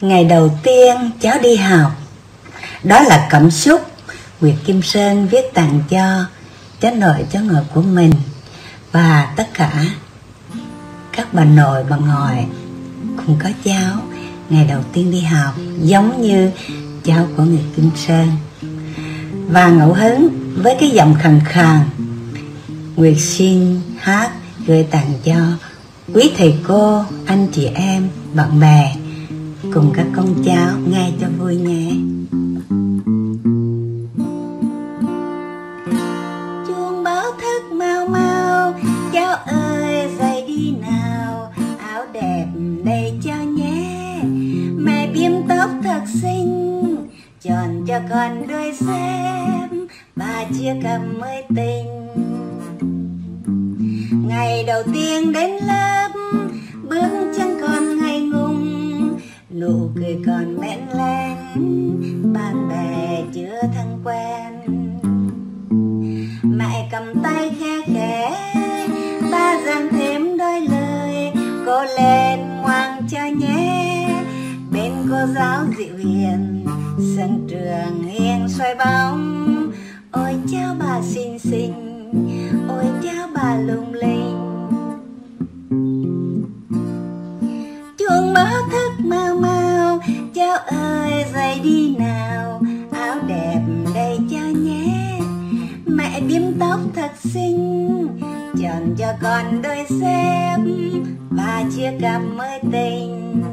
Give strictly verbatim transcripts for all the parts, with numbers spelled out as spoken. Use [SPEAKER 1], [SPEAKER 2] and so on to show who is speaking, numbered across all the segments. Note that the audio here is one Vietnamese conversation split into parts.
[SPEAKER 1] Ngày đầu tiên cháu đi học, đó là cảm xúc Nguyệt Kim Sơn viết tặng cho cháu nội cháu ngoại của mình và tất cả các bà nội bà ngoại cùng có cháu ngày đầu tiên đi học, giống như cháu của Nguyệt Kim Sơn. Và ngẫu hứng với cái giọng khàn khàn, Nguyệt xin hát gửi tặng cho quý thầy cô, anh chị em, bạn bè cùng các con cháu nghe cho vui nhé. Chuông báo thức mau mau, cháu ơi dậy đi nào, áo đẹp đây cho nhé. Mẹ biếm tóc thật xinh, chọn cho con đôi xem, bà chia cầm mới tình. Ngày đầu tiên đến lớp, bước chân con ngây ngùng, nụ cười còn mẽn len, bạn bè chưa thân quen. Mẹ cầm tay khe khẽ, ba dặn thêm đôi lời, cô lên ngoan cho nhé. Bên cô giáo dịu hiền, sân trường nghiêng xoay bóng. Ôi cháu bà xinh xinh, ôi cháu bà lung linh. Chuông báo thức mau mau, cháu ơi dậy đi nào, áo đẹp đây cho nhé. Mẹ biếm tóc thật xinh, chọn cho con đôi xếp, và chia cặp mới tình.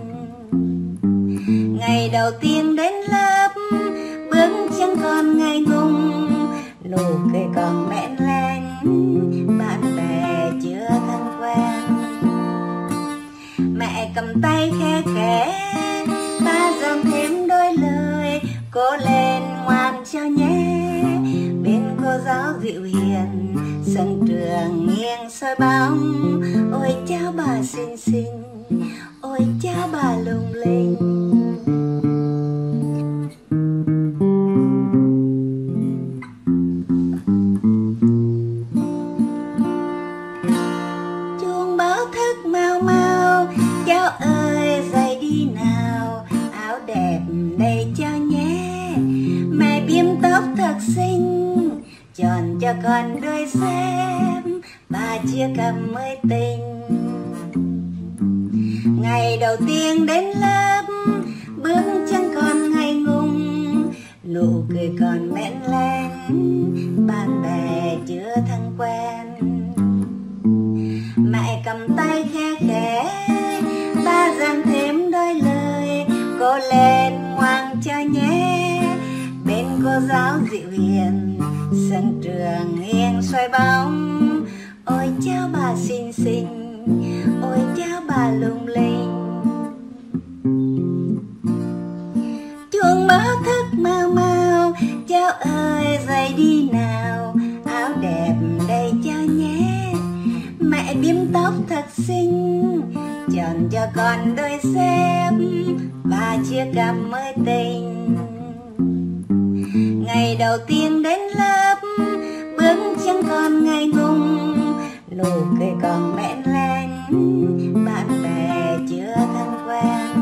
[SPEAKER 1] Ngày đầu tiên đến lớp, bước chân con ngây ngùng, nụ cười còn mẽn lanh, bạn bè chưa thân quen. Mẹ cầm tay khe khẽ, ba dặn thêm đôi lời, cố lên ngoan cho nhé. Bên cô giáo dịu hiền, sân trường nghiêng soi bóng. Ôi cháu bà xinh xinh, ôi cháu bà lung linh. Chuông báo thức mau mau, cháu ơi dậy đi nào, áo đẹp đây cho nhé. Mẹ biếm tóc thật xinh, chọn cho con đôi xem, bà chia cặp mới tình. Ngày đầu tiên đến lớp, bước chân con ngây ngùng, nụ cười còn mẽn len, bạn bè chưa thân quen. Mẹ cầm tay khe khẽ, ba dặn thêm đôi lời, cố lên ngoan cho nhé. Bên cô giáo dịu hiền, sân trường nghiêng xoay bóng. Ôi cháu bà xinh xinh, ôi cháu bà lung linh. Chuông báo thức mau mau, cháu ơi dậy đi nào, áo đẹp đây cho nhé. Mẹ biếm tóc thật xinh, chọn cho con đôi xếp, và chia cặp mới tình. Ngày đầu tiên đến lớp, bước chân con ngây ngùng, nụ cười còn mẽn lanh, bạn bè chưa thân quen.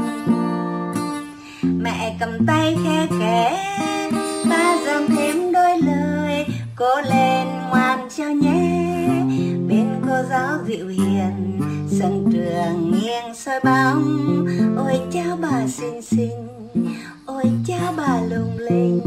[SPEAKER 1] Mẹ cầm tay khe khẽ, ba dặn thêm đôi lời, cố lên ngoan cho nhé. Bên cô giáo dịu hiền, sân trường nghiêng soi bóng. Ôi cháu bà xinh xinh, ôi cháu bà lung linh.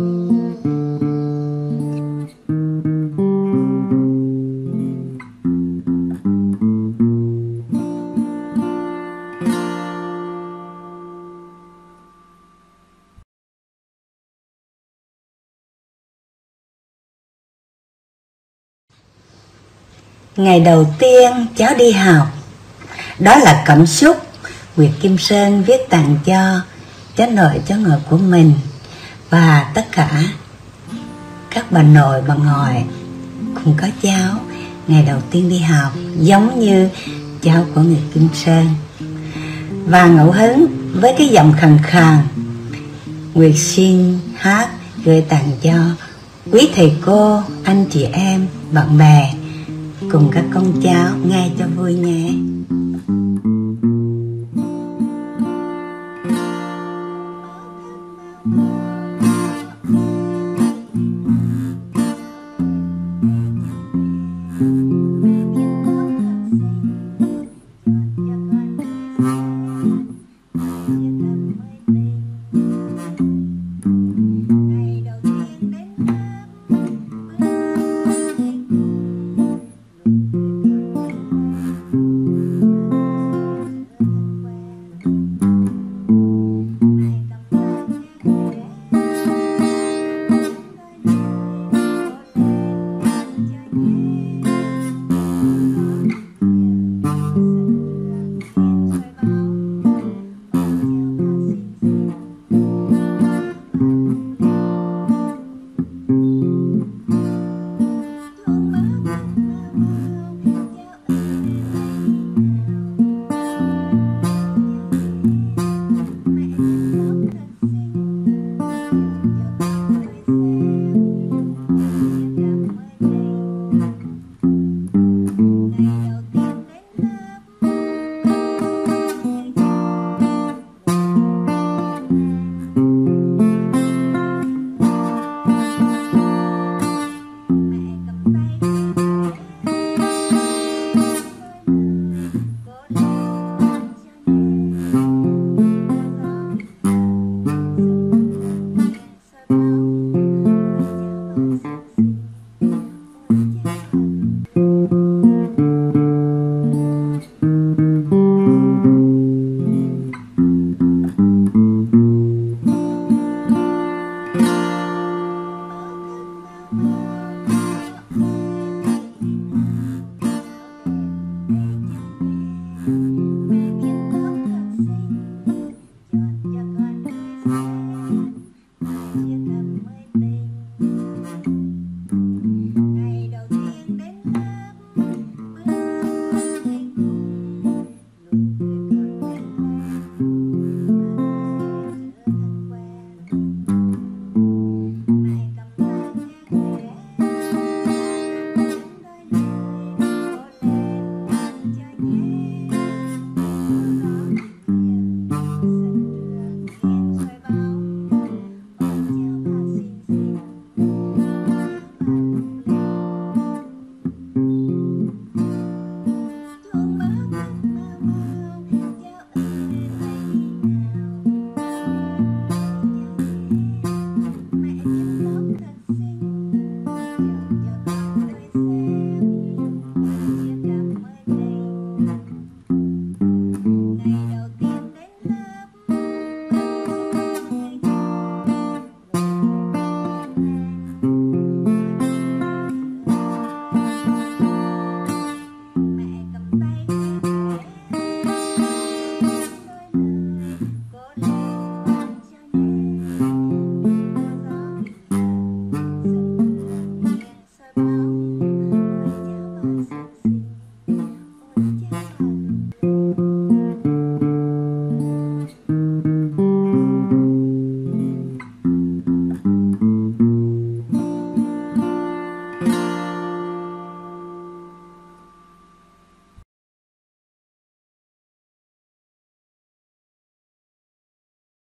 [SPEAKER 1] Ngày đầu tiên cháu đi học, đó là cảm xúc Nguyệt Kim Sơn viết tặng cho cháu nội cháu ngoại của mình và tất cả các bà nội bà ngoại cùng có cháu ngày đầu tiên đi học, giống như cháu của Nguyệt Kim Sơn. Và ngẫu hứng với cái giọng khàn khàn, Nguyệt xin hát gửi tặng cho quý thầy cô, anh chị em, bạn bè cùng các con cháu nghe cho vui nhé.